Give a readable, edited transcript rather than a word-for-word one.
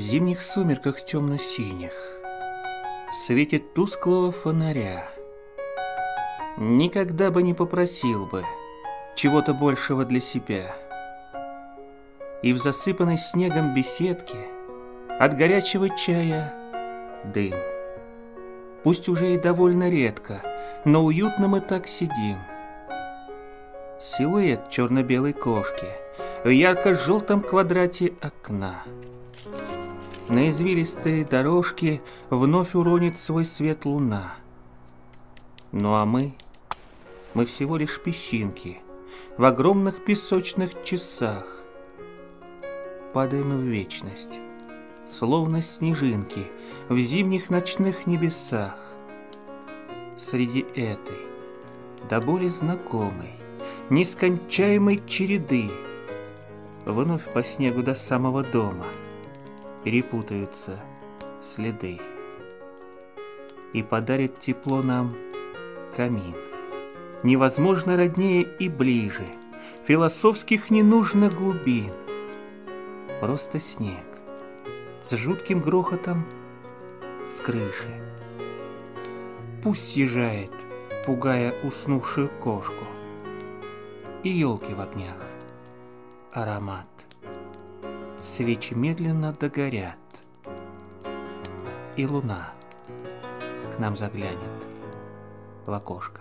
зимних сумерках темно-синих в свете тусклого фонаря никогда бы не попросил бы чего-то большего для себя. И в засыпанной снегом беседке от горячего чая дым. Пусть уже и довольно редко, но уютно мы так сидим. Силуэт черно-белой кошки в ярко-желтом квадрате окна. На извилистые дорожки вновь уронит свой свет луна. Ну а мы всего лишь песчинки в огромных песочных часах. Падаем в вечность, словно снежинки в зимних ночных небесах. Среди этой, до боли знакомой, нескончаемой череды вновь по снегу до самого дома перепутаются следы. И подарит тепло нам камин, невозможно роднее и ближе, философских не нужно глубин. Просто снег с жутким грохотом с крыши. Пусть съезжает, пугая уснувшую кошку. И елки в огнях, аромат. Свечи медленно догорят, и луна к нам заглянет в окошко.